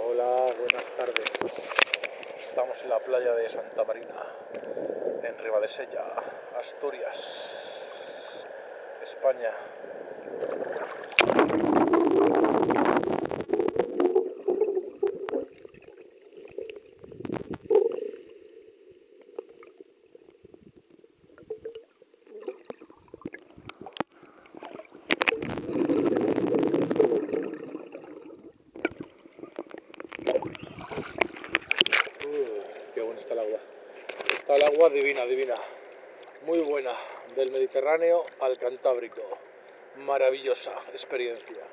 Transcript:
Hola, buenas tardes. Estamos en la playa de Santa Marina, en Ribadesella, Asturias, España. Qué bueno está el agua. Está el agua divina, divina. Muy buena. Del Mediterráneo al Cantábrico. Maravillosa experiencia.